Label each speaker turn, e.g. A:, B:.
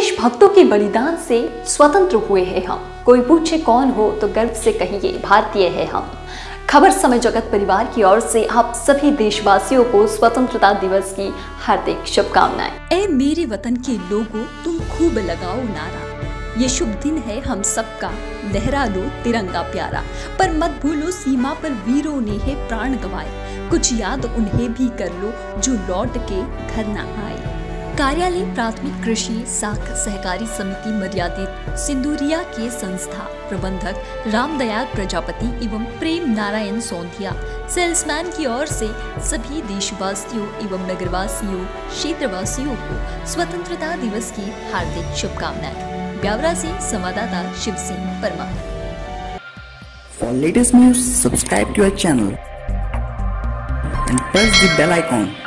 A: देशभक्तों के बलिदान से स्वतंत्र हुए हैं हम। कोई पूछे कौन हो तो गर्व से कहिए भारतीय है हम। खबर समय जगत परिवार की ओर से आप सभी देशवासियों को स्वतंत्रता दिवस की हार्दिक शुभकामनाएं।
B: ए मेरे वतन के लोगों, तुम खूब लगाओ नारा। ये शुभ दिन है हम सबका, लहरा लो तिरंगा प्यारा। पर मत भूलो सीमा पर वीरों ने है प्राण गंवाए, कुछ याद उन्हें भी कर लो जो लौट के घर न आए। कार्यालय प्राथमिक कृषि साख सहकारी समिति मर्यादित सिंदूरिया के संस्था प्रबंधक रामदयाल प्रजापति एवं प्रेम नारायण सोंधिया सेल्समैन की ओर से सभी देशवासियों एवं नगरवासियों क्षेत्रवासियों को स्वतंत्रता दिवस की हार्दिक शुभकामनाएं। ब्यावरा से संवाददाता Shiv Singh Parmar.
C: For latest news, subscribe to our channel and press the bell icon.